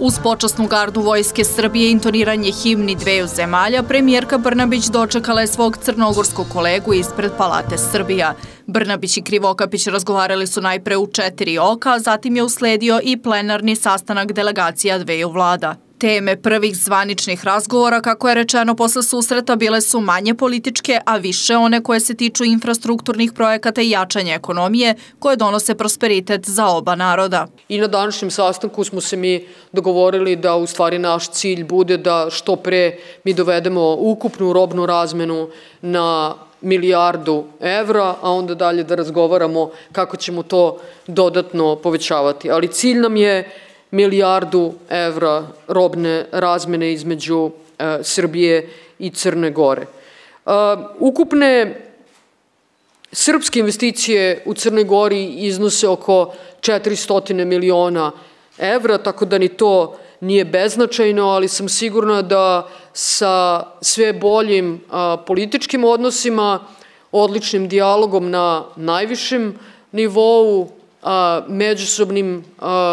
Uz počasnu gardu Vojske Srbije i intoniranje himni dveju zemalja, premijerka Brnabić dočekala je svog crnogorskog kolegu ispred Palate Srbija. Brnabić i Krivokapić razgovarali su najpre u 4 oka, a zatim je usledio i plenarni sastanak delegacija dveju vlada. Teme prvih zvaničnih razgovora, kako je rečeno posle susreta, bile su manje političke, a više one koje se tiču infrastrukturnih projekata i jačanja ekonomije, koje donose prosperitet za oba naroda. I na današnjem sastanku smo se mi dogovorili da u stvari naš cilj bude da što pre mi dovedemo ukupnu robnu razmenu na milijardu evra, a onda dalje da razgovaramo kako ćemo to dodatno povećavati. Ali cilj nam je milijardu evra robne razmene između Srbije i Crne Gore. Ukupne srpske investicije u Crnoj Gori iznose oko 400 miliona evra, tako da ni to nije beznačajno, ali sam sigurna da sa sve boljim političkim odnosima, odličnim dijalogom na najvišem nivou, međusobnim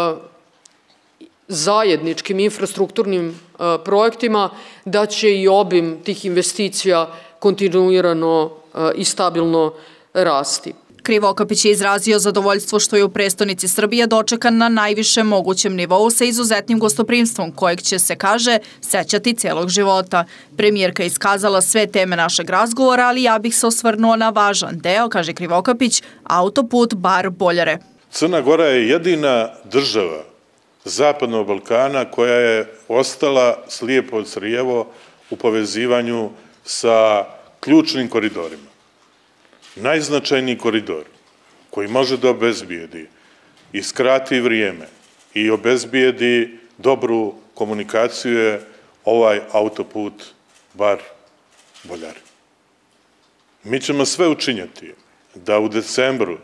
zajedničkim infrastrukturnim projektima, da će i obim tih investicija kontinuirano i stabilno rasti. Krivokapić je izrazio zadovoljstvo što je u prestonici Srbije dočekan na najvišem mogućem nivou sa izuzetnim gostoprimstvom, kojeg će se, kaže, sećati celog života. Premijerka je iskazala sve teme našeg razgovora, ali ja bih se osvrnuo na važan deo, kaže Krivokapić, autoput Bar-Boljare. Crna Gora je jedina država Zapadnog Balkana koja je ostala slijepo od crijevo u povezivanju sa ključnim koridorima. Najznačajniji koridor koji može da obezbijedi i skrati vrijeme i obezbijedi dobru komunikaciju je ovaj autoput Bar-Boljare. Mi ćemo sve učiniti da u decembru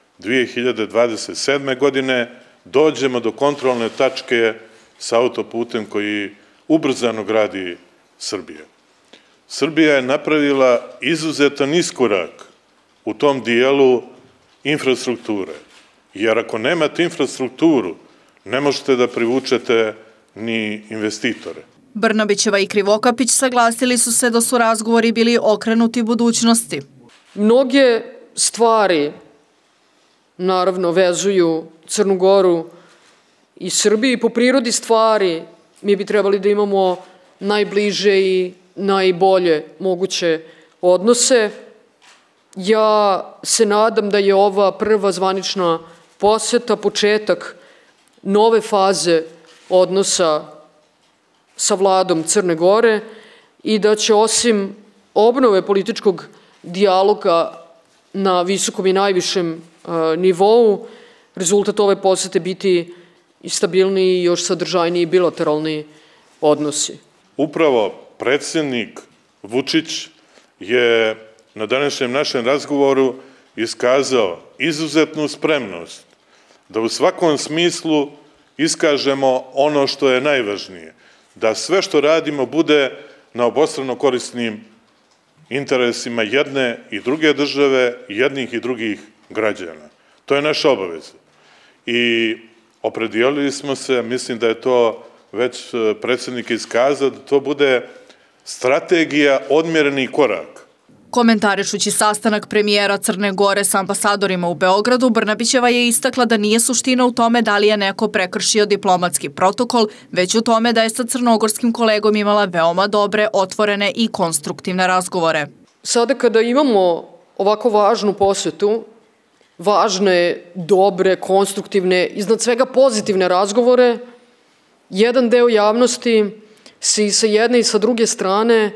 2027. godine dođemo do kontrolne tačke sa autoputem koji ubrzano gradi Srbija. Srbija je napravila izuzetan iskorak u tom dijelu infrastrukture, jer ako nemate infrastrukturu, ne možete da privučete ni investitore. Brnabićeva i Krivokapić saglasili su se da su razgovori bili okrenuti budućnosti. Mnoge stvari, naravno, vezuju Crnu Goru i Srbiju i po prirodi stvari mi bi trebali da imamo najbliže i najbolje moguće odnose. Ja se nadam da je ova prva zvanična poseta početak nove faze odnosa sa vladom Crne Gore i da će osim obnove političkog dijaloga na visokom i najvišem nivou rezultat ove posete biti i stabilniji i još sadržajniji bilateralni odnosi. Upravo predsjednik Vučić je na današnjem našem razgovoru iskazao izuzetnu spremnost da u svakom smislu iskažemo ono što je najvažnije, da sve što radimo bude na obostrano korisnim interesima jedne i druge države, jednih i drugih građana. To je naša obaveza. I opredijelili smo se, mislim da je to već predsjednik iskazao, da to bude strategija odmjerenih koraka. Komentarišući sastanak premijera Crne Gore sa ambasadorima u Beogradu, Brnabićeva je istakla da nije suština u tome da li je neko prekršio diplomatski protokol, već u tome da je sa crnogorskim kolegom imala veoma dobre, otvorene i konstruktivne razgovore. Sada kada imamo ovako važnu posetu, važne, dobre, konstruktivne, iznad svega pozitivne razgovore, jedan deo javnosti se i sa jedne i sa druge strane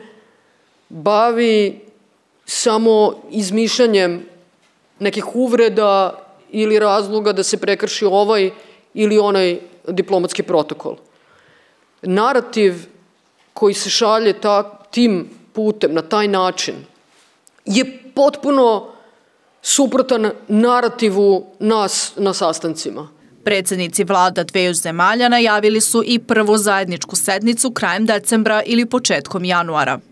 bavi samo izmišljanjem nekih uvreda ili razloga da se prekrši ovaj ili onaj diplomatski protokol. Narativ koji se šalje tim putem, na taj način, je potpuno suprotan narativu nas na sastancima. Predsjednici vlada dveju zemalja najavili su i prvu zajedničku sednicu krajem decembra ili početkom januara.